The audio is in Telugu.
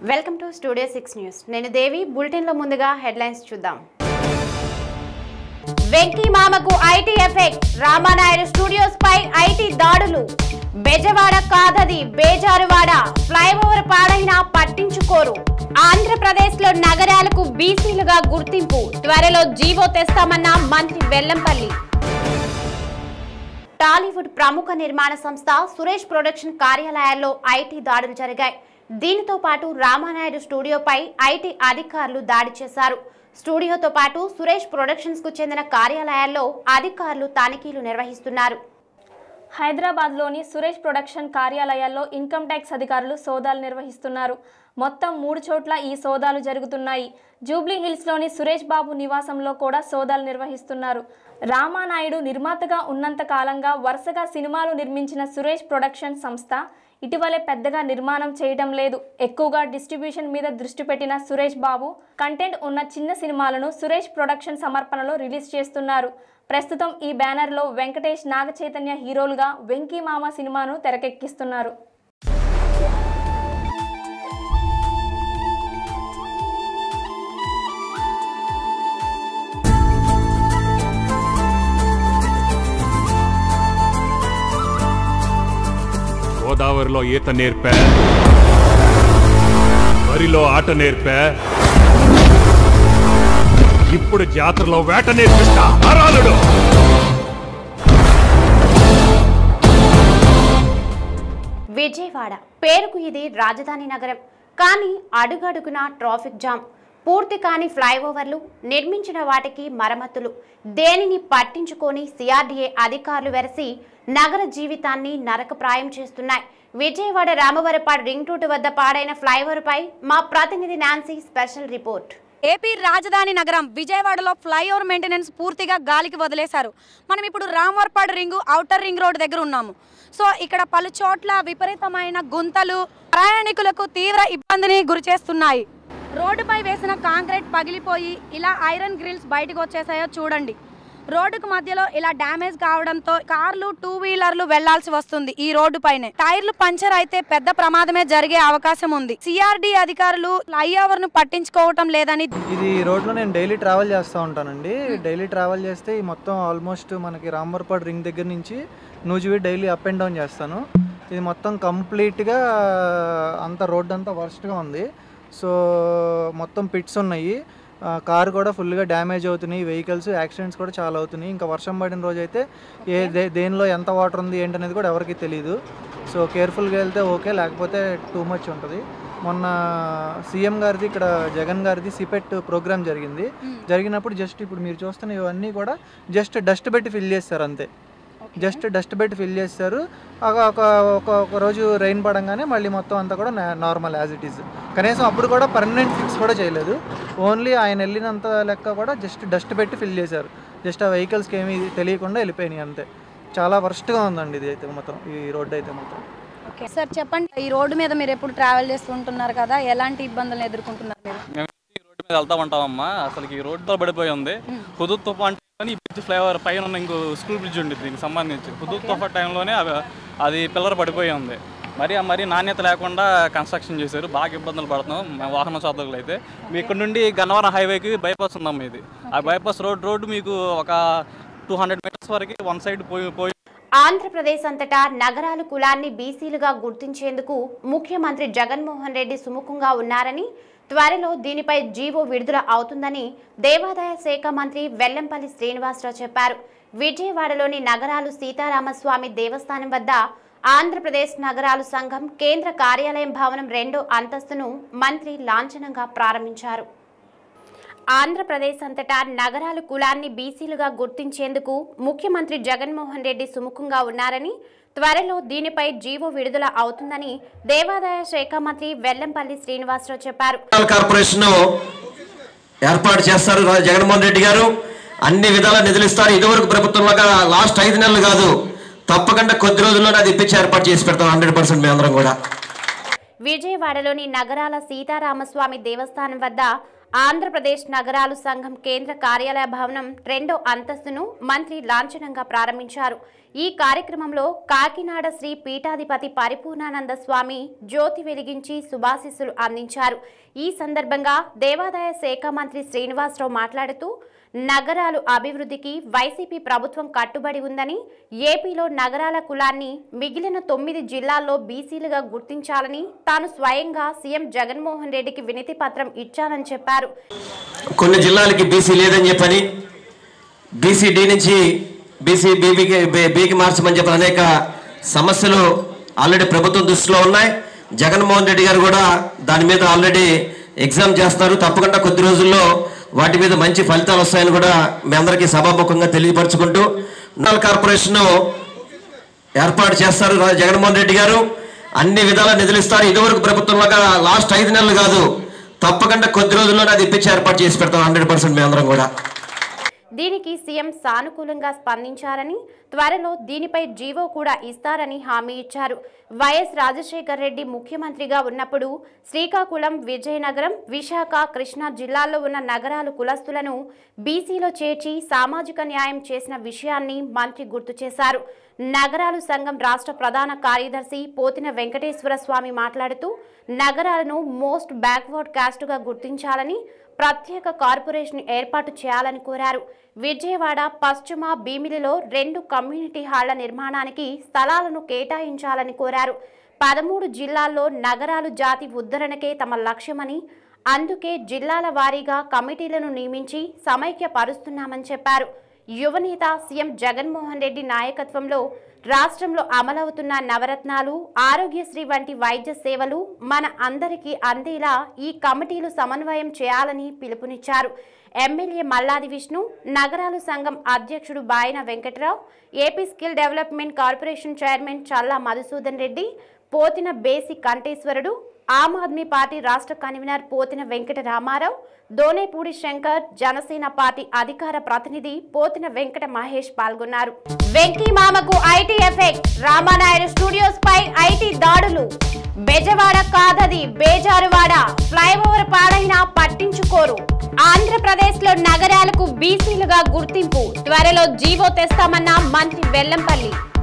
Welcome to studio 6 news. నేను దేవి. బులెటిన్ లో ముందుగా హెడ్లైన్స్ చూద్దాం. వెంకీ మామకు ఐటీ ఎఫెక్ట్. రామానాయుడు స్టూడియోస్ పై ఐటీ దాడులు. బెజవాడ కాదది బేజారువాడ. ఫ్లైఓవర్ పాడైనా పట్టించుకోరు. ఆంధ్రప్రదేశ్ లో నగరాలకు బీసీలుగా గుర్తింపు. త్వరలో జీవో తెస్తామన్న మంత్రి వెల్లంపల్లి. టాలీవుడ్ ప్రముఖ నిర్మాణ సంస్థ సురేష్ ప్రొడక్షన్ కార్యాలయాల్లో ఐటీ దాడులు జరిగాయి. దీనితో పాటు రామానాయుడు స్టూడియోపై ఐటీ అధికారులు దాడి చేశారు. స్టూడియోతో పాటు సురేష్ ప్రొడక్షన్స్ కు చెందిన కార్యాలయాల్లో అధికారులు తనిఖీలు నిర్వహిస్తున్నారు. హైదరాబాద్లోని సురేష్ ప్రొడక్షన్ కార్యాలయాల్లో ఇన్కమ్ ట్యాక్స్ అధికారులు సోదాలు నిర్వహిస్తున్నారు. మొత్తం 3 చోట్ల ఈ సోదాలు జరుగుతున్నాయి. జూబ్లీ హిల్స్లోని సురేష్ బాబు నివాసంలో కూడా సోదాలు నిర్వహిస్తున్నారు. రామానాయుడు నిర్మాతగా ఉన్నంత కాలంగా వరుసగా సినిమాలు నిర్మించిన సురేష్ ప్రొడక్షన్ సంస్థ ఇటీవలే పెద్దగా నిర్మాణం చేయడం లేదు. ఎక్కువగా డిస్ట్రిబ్యూషన్ మీద దృష్టి పెట్టిన సురేష్ బాబు కంటెంట్ ఉన్న చిన్న సినిమాలను సురేష్ ప్రొడక్షన్ సమర్పణలో రిలీజ్ చేస్తున్నారు. ప్రస్తుతం ఈ బ్యానర్లో వెంకటేష్, నాగ చైతన్య హీరోలుగా వెంకీ మామ సినిమాను తెరకెక్కిస్తున్నారు. గోదావరిలో ఈత నేర్పా, వరిలో ఆట నేర్పా, ఇప్పుడు జాతరలో వేట నేర్పిస్తా. అరాలుడు విజయవాడ పేరుకు ఇది రాజధాని నగరం. కానీ అడుగడుగున ట్రాఫిక్ జామ్, పూర్తి కాని ఫ్లైఓవర్లు, నిర్మించిన వాటికి మరమ్మతులు, దేనిని పట్టించుకొని సిఆర్డీఏ అధికారులు వెరసి నగర జీవితాన్ని నరకప్రాయం చేస్తున్నాయి. విజయవాడ రామవరపాడు రింగ్ రోడ్డు వద్ద పాడైన ఫ్లైఓవర్ పై మా ప్రతినిధి నాన్సీ స్పెషల్ రిపోర్ట్. ఏపీ రాజధాని నగరం విజయవాడలో ఫ్లైఓవర్ మెయింటెనెన్స్ పూర్తిగా గాలికి వదిలేశారు. మనం ఇప్పుడు Ramavarappadu ring outer ring road దగ్గర ఉన్నాము. సో ఇక్కడ పలు చోట్ల విపరీతమైన గుంతలు ప్రయాణికులకు తీవ్ర ఇబ్బందిని గురిచేస్తున్నాయి. రోడ్డుపై వేసిన కాంక్రీట్ పగిలిపోయి ఇలా ఐరన్ గ్రిల్స్ బయటకు వచ్చేసాయో చూడండి. రోడ్డుకు మధ్యలో ఇలా డ్యామేజ్ కావడంతో కార్లు, 2 వీలర్లు వెళ్లాల్సి వస్తుంది. ఈ రోడ్డు పైనే టైర్లు పంచర్ అయితే పెద్ద ప్రమాదమే జరిగే అవకాశం ఉంది. సిఆర్డీ అధికారులు ఫ్లైఓవర్ ను పట్టించుకోవటం లేదని. ఇది రోడ్లో నేను డైలీ ట్రావెల్ చేస్తూ ఉంటానండి. డైలీ ట్రావెల్ చేస్తే ఈ మొత్తం ఆల్మోస్ట్ మనకి రామవరపాడు రింగ్ దగ్గర నుంచి నూజివీ డైలీ అప్ అండ్ డౌన్ చేస్తాను. ఇది మొత్తం కంప్లీట్గా అంత రోడ్డు అంతా వర్స్ట్గా ఉంది. సో మొత్తం పిట్స్ ఉన్నాయి. కారు కూడా ఫుల్గా డ్యామేజ్ అవుతున్నాయి. వెహికల్స్ యాక్సిడెంట్స్ కూడా చాలా అవుతున్నాయి. ఇంకా వర్షం పడిన రోజు అయితే దేనిలో ఎంత వాటర్ ఉంది ఏంటనేది కూడా ఎవరికి తెలియదు. సో కేర్ఫుల్గా వెళ్తే ఓకే, లేకపోతే టూ మచ్ ఉంటుంది. మొన్న సీఎం గారిది, ఇక్కడ జగన్ గారిది సిపెట్ ప్రోగ్రామ్ జరిగినప్పుడు జస్ట్ ఇప్పుడు మీరు చూస్తున్న ఇవన్నీ కూడా జస్ట్ డస్ట్ పెట్టి ఫిల్ చేస్తారు అంతే. జస్ట్ డస్ట్ పెట్టి ఫిల్ చేస్తారు. ఒక రోజు రెయిన్ పడంగానే మళ్ళీ మొత్తం అంతా కూడా నార్మల్ యాజ్ ఇట్ ఈజ్. కనీసం అప్పుడు కూడా పర్మనెంట్ ఫిక్స్ కూడా చేయలేదు. ఓన్లీ ఆయన వెళ్ళినంత లెక్క కూడా జస్ట్ డస్ట్ పెట్టి ఫిల్ చేశారు. జస్ట్ ఆ వెహికల్స్కి ఏమీ తెలియకుండా వెళ్ళిపోయినాయి అంతే. చాలా వర్స్ట్గా ఉందండి ఇది అయితే మాత్రం, ఈ రోడ్డు అయితే మాత్రం. ఓకే సార్, చెప్పండి, ఈ రోడ్డు మీద మీరు ఎప్పుడు ట్రావెల్ చేస్తుంటున్నారు కదా, ఎలాంటి ఇబ్బందులు ఎదుర్కొంటున్నారు మీరు? మేము ఈ రోడ్డు మీద వెళ్తా ఉంటామమ్మా. అసలు ఈ రోడ్డుతో పడిపోయి ఉంది. హుదూద్ తుఫాన్ ఈ బ్రిడ్జ్ ఫ్లైఓవర్ పైన ఉన్న ఇంకో స్కూల్ బ్రిడ్జ్ ఉంది దీనికి సంబంధించి. హుదూద్ తుఫాన్ టైంలోనే అది పిల్లర్ పడిపోయి ఉంది. మరి నాణ్యత లేకుండా కన్స్ట్రక్షన్ చేశారు. బాగా ఇబ్బందులు పడుతున్నాం వాహన సోదరులు అయితే. మీ ఇక్కడ నుండి గన్నవరం హైవేకి బైపాస్ ఉందమ్మా. ఇది ఆ బైపాస్ రోడ్డు మీకు ఒక 200 మీటర్స్ వరకు వన్ సైడ్ పోయి. ఆంధ్రప్రదేశ్ అంతటా నగరాలు కులాన్ని బీసీలుగా గుర్తించేందుకు ముఖ్యమంత్రి జగన్మోహన్ రెడ్డి సుముఖంగా ఉన్నారని, త్వరలో దీనిపై జీవో విడుదల అవుతుందని దేవాదాయ శాఖ మంత్రి వెల్లంపల్లి శ్రీనివాసరావు చెప్పారు. విజయవాడలోని నగరాలు సీతారామస్వామి దేవస్థానం వద్ద ఆంధ్రప్రదేశ్ నగరాలు సంఘం కేంద్ర కార్యాలయం భవనం 2వ అంతస్తును మంత్రి లాంఛనంగా ప్రారంభించారు. ఆంధ్రప్రదేశ్ అంతటా నగరాలు కులాన్ని బీసీలుగా గుర్తించేందుకు ముఖ్యమంత్రి జగన్మోహన్ రెడ్డి సుముఖంగా ఉన్నారని, త్వరలో దీనిపై జీవో విడుదల అవుతుందని దేవాదాయ శాఖ మంత్రి వెల్లంపల్లి శ్రీనివాసరావు చెప్పారు. కార్పొరేషన్ ఏర్పాటు చేస్తారు జగన్మోహన్ రెడ్డి గారు. అన్ని విధాల నిధులు ఇస్తారు. ఇదివరకు ప్రభుత్వంలో లాస్ట్ 5 నెలలు కాదు, తప్పకుండా కొద్ది రోజుల్లోనే అది ఇప్పించి ఏర్పాటు చేసి పెడతాం 100% మేము అందరం కూడా. విజయవాడలోని నగరాల సీతారామస్వామి దేవస్థానం వద్ద ఆంధ్రప్రదేశ్ నగరాలు సంఘం కేంద్ర కార్యాలయ భవనం 2వ అంతస్తును మంత్రి లాంఛనంగా ప్రారంభించారు. ఈ కార్యక్రమంలో కాకినాడ శ్రీ పీఠాధిపతి పరిపూర్ణానంద స్వామి జ్యోతి వెలిగించి శుభాశీస్సులు అందించారు. ఈ సందర్భంగా దేవాదాయ శాఖ మంత్రి శ్రీనివాసరావు మాట్లాడుతూ నగరాలు అభివృద్ధికి వైసీపీ ప్రభుత్వం కట్టుబడి ఉందని, ఏపీలో నగరాల కులాన్ని మిగిలిన 9 జిల్లాల్లో బీసీలుగా గుర్తించాలని తాను స్వయంగా సీఎం జగన్మోహన్ రెడ్డికి వినతి పత్రం ఇచ్చానని చెప్పారు. కొన్ని జిల్లాలకి బీసీ లేదని చెప్పని బీసీడీ నుంచి బీకి మార్చమని చెప్పిన అనేక సమస్యలు ఆల్రెడీ ప్రభుత్వం దృష్టిలో ఉన్నాయి. జగన్మోహన్ రెడ్డి గారు కూడా దాని మీద ఆల్రెడీ ఎగ్జామ్ చేస్తారు. తప్పకుండా కొద్ది రోజుల్లో వాటి మీద మంచి ఫలితాలు వస్తాయని కూడా మీ అందరికీ సభాముఖంగా తెలియపరచుకుంటూ మున్సిపల్ కార్పొరేషన్ ఏర్పాటు చేస్తారు జగన్మోహన్ రెడ్డి గారు. అన్ని విధాలా నిధులు ఇస్తారు. ఇదివరకు ప్రభుత్వంలో లాస్ట్ 5 నెలలు కాదు, తప్పకుండా కొద్ది రోజుల్లోనే అది ఇప్పించి ఏర్పాటు చేసి పెడతాం 100% మీ అందరం కూడా. దీనికి సీఎం సానుకూలంగా స్పందించారని, త్వరలో దీనిపై జీవో కూడా ఇస్తారని హామీ ఇచ్చారు. వైఎస్ రాజశేఖర్ రెడ్డి ముఖ్యమంత్రిగా ఉన్నప్పుడు శ్రీకాకుళం, విజయనగరం, విశాఖ, కృష్ణా జిల్లాల్లో ఉన్న నగరాలు కులస్తులను బీసీలో చేర్చి సామాజిక న్యాయం చేసిన విషయాన్ని మంత్రి గుర్తు చేశారు. నగరాలు సంఘం రాష్ట్ర ప్రధాన కార్యదర్శి పోతిన వెంకటేశ్వర స్వామి మాట్లాడుతూ నగరాలను మోస్ట్ బ్యాక్వర్డ్ కాస్ట్గా గుర్తించాలని, ప్రత్యేక కార్పొరేషన్ ఏర్పాటు చేయాలని కోరారు. విజయవాడ పశ్చిమ భీమిలిలో 2 కమ్యూనిటీ హాళ్ల నిర్మాణానికి స్థలాలను కేటాయించాలని కోరారు. 13 జిల్లాల్లో నగరాలు జాతి ఉద్ధరణకే తమ లక్ష్యమని, అందుకే జిల్లాల వారీగా కమిటీలను నియమించి సమైక్యపరుస్తున్నామని చెప్పారు. యువనేత సీఎం జగన్మోహన్ రెడ్డి నాయకత్వంలో రాష్ట్రంలో అమలవుతున్న నవరత్నాలు, ఆరోగ్యశ్రీ వంటి వైద్య సేవలు మన అందరికీ అందేలా ఈ కమిటీలు సమన్వయం చేయాలని పిలుపునిచ్చారు. ఎమ్మెల్యే మల్లాది విష్ణు, నగరాలు సంఘం అధ్యక్షుడు Bayana Venkatrao, AP skill development corporation chairman Challa Madhusudan Reddy, Pothina Besi Kantheswarudu, Aam Aadmi party రాష్ట్ర కన్వీనర్ పోతిన వెంకట రామారావు, దోనేపూడి శంకర్, జనసేన పార్టీ అధికార ప్రతినిధి పోతిన వెంకట మహేష్ పాల్గొన్నారు. వెంకీ మామకు ఐటీ ఎఫెక్ట్, రామానాయుడు స్టూడియోస్ పై ఐటీ దాడులు. బెజవాడ కాదది బేజారువాడ, ఫ్లైఓవర్ పాడైనా పట్టించుకోరు. ఆంధ్రప్రదేశ్ లో నగరాలకు బీసీలుగా గుర్తింపు, త్వరలో జీవో తెస్తామన్న మంత్రి వెల్లంపల్లి.